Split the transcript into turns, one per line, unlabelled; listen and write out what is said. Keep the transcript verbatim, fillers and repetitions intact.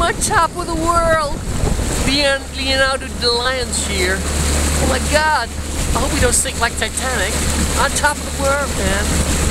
on top of the world. Leonardo the Lyons here. Oh my God. I hope we don't sink like Titanic. On top of the world, man.